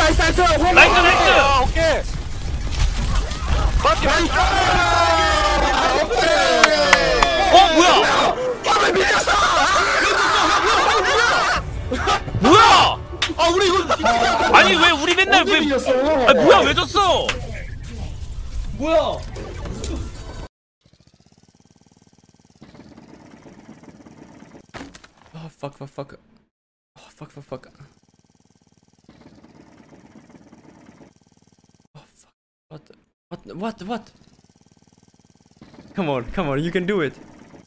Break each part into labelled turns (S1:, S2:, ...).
S1: 나이스.
S2: 오케이.
S3: 뭐야?
S1: 왜 밀렸어?
S3: 뭐야?
S1: 아 우리 이거
S3: 아니 왜 우리 맨날 왜
S1: 밀렸어?
S3: 아니 뭐야 왜 졌어?
S1: 뭐야?
S4: Fuck. Oh, fuck. Oh, fuck. Oh, fuck. What? Come on, you can do it.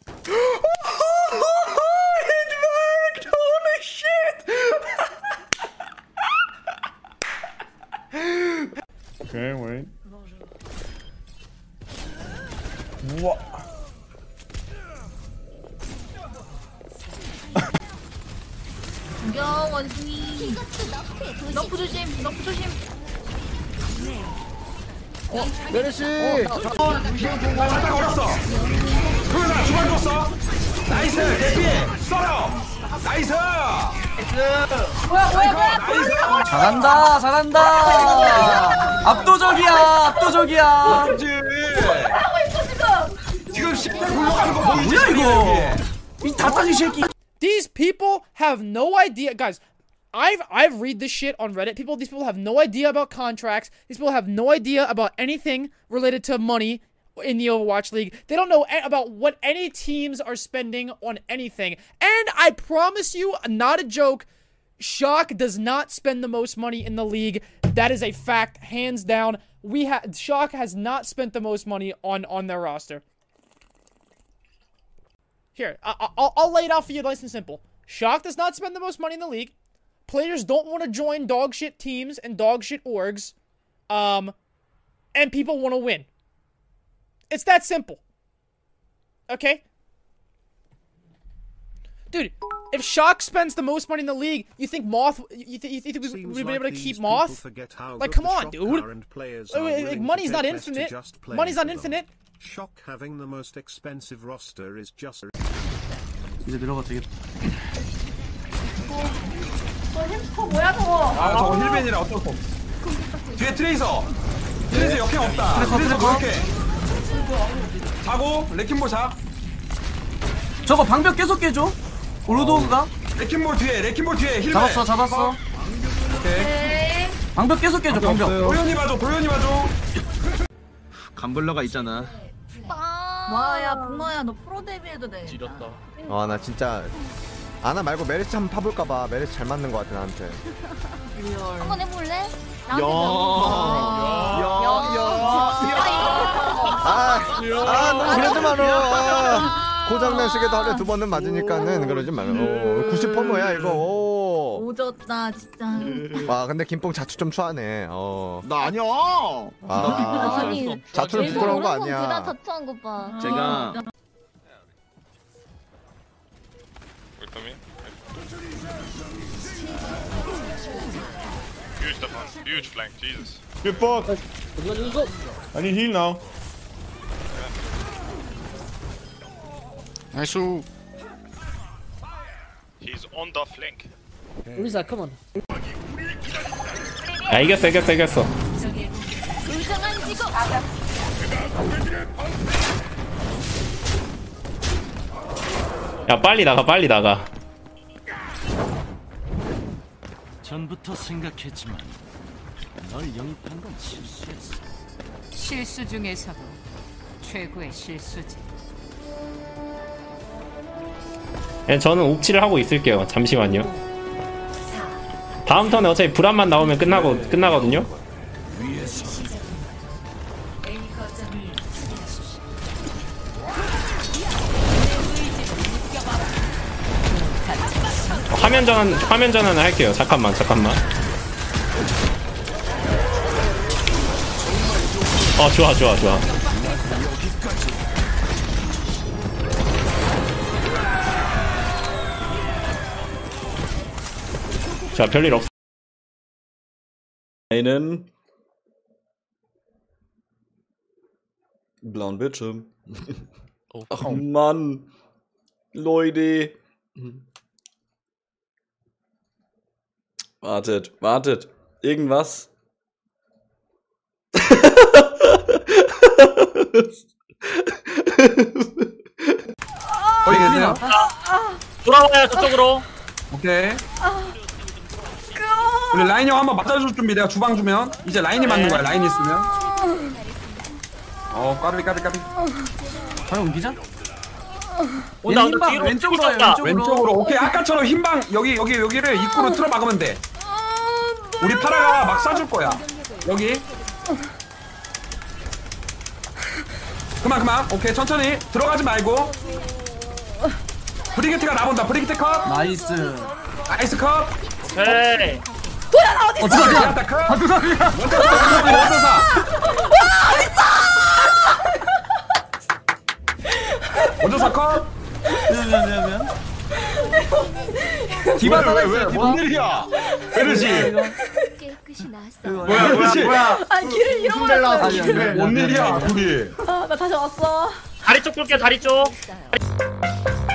S4: It worked! Holy shit!
S5: Okay, wait. What?
S6: 야 원숭이 너프 조심.
S2: 메르시.
S7: 잠깐 걸었어. 그러나 주말 줬어. 나이스. 대피. 썰어. 나이스.
S6: 뭐야
S4: 잘한다. 압도적이야.
S6: 하고 있어 지금
S7: 지금 10분 굴러가는 거 보이지?
S4: 뭐야 이거? 이 다짜기 새끼.
S8: These people have no idea, guys. I've read this shit on Reddit. These people have no idea about contracts. These people have no idea about anything related to money in the Overwatch League. They don't know about what any teams are spending on anything. And I promise you, not a joke, Shock does not spend the most money in the league. That is a fact, hands down. Shock has not spent the most money on their roster. Here, I'll lay it out for you nice and simple. Shock does not spend the most money in the league. Players don't want to join dog shit teams and dog shit orgs. And people want to win. It's that simple. Okay? Dude, if Shock spends the most money in the league, you think Moth... You think we'd be able to keep Moth? Like, come on, dude. Like, money's not infinite. Money's not infinite.
S9: Shock having the most expensive roster is just...
S4: 이제 내려가 되겠다.
S6: 햄스터 뭐야 저거?
S7: 아 저거 힐벤이라 어쩔 수 없어. 뒤에 트레이서 역행 없다. 트레이서 그렇게 자고 레킹볼 잡.
S4: 저거 방벽 계속 깨줘. 오르도그가.
S7: 레킹볼 뒤에 힐벤.
S4: 잡았어.
S6: 오케이.
S4: 방벽 계속 깨줘. 방벽.
S7: 도현이 봐줘.
S2: 감블러가 있잖아.
S6: 와야 붕어야 너 프로 데뷔해도 돼.
S3: 지렸다.
S2: 아 나 진짜 아나 말고 메르시 한번 파볼까봐. 메르시 잘 맞는 것 같아 나한테.
S6: 한번 해볼래?
S2: 너무 그러지 마라. 고장난 시계도 하루에 2번은 맞으니까는 그러지 마라. 90%뭐야 이거.
S6: 오졌다 진짜.
S2: 와 근데 김뽕 자투 좀 추하네.
S5: 나 아니야.
S6: 아니
S2: 자투는 부끄러운 거 아니야.
S6: 그다 자투한 거 봐.
S5: 제가
S10: Huge flank, Jesus.
S5: Good fuck. I need heal now.
S10: Nice. He's on the flank.
S8: Urza, come on.
S3: 야 이겼어.
S6: 울정한 직업.
S3: 야 빨리 나가.
S11: 전부터 생각했지만 널 영입한 건 실수였어.
S12: 실수 중에서도 최고의 실수지.
S3: 저는 옵치를 하고 있을게요. 잠시만요. 다음 턴에 어차피 불안만 나오면 끝나거든요. 화면 전환을 할게요. 잠깐만. 좋아. 자, 별일 없어.
S13: Einen blauen Bildschirm. Ach Mann, Leute. Wartet. Irgendwas.
S7: 거기 계세요?
S1: 돌아와요 저쪽으로.
S7: 오케이. 우리 라인이 형 한번 맞아줄 준비. 내가 주방 주면 이제 라인이 맞는 거야. 라인이 있으면. 까비.
S4: 바로 옮기자.
S1: 온다 뒤로
S4: 왼쪽으로
S1: 다
S4: 와요.
S7: 왼쪽으로. 오케이. 아까처럼 흰방 여기를 입구로 틀어 막으면 돼. 우리 파라가 막 쏴줄 거야. 여기. 그만. 오케이. 천천히 들어가지 말고. 브리게트가 나본다. 브리게트 컷.
S4: 나이스.
S7: 나이스 컷.
S1: 에이.
S6: 도현아 어디 있어?
S7: 원자 컷. 원자 원자사 컷.
S4: 미안.
S7: 디바 살아있어요. 뭔 일이야? 베르시.
S6: 깨끗이 나왔어.
S7: 뭐야?
S6: 아 길을 잃어버렸어요.
S7: 뭔 일이야? 우리.
S6: 나 다시 왔어.
S1: 다리 쪽 볼게요 다리 쪽.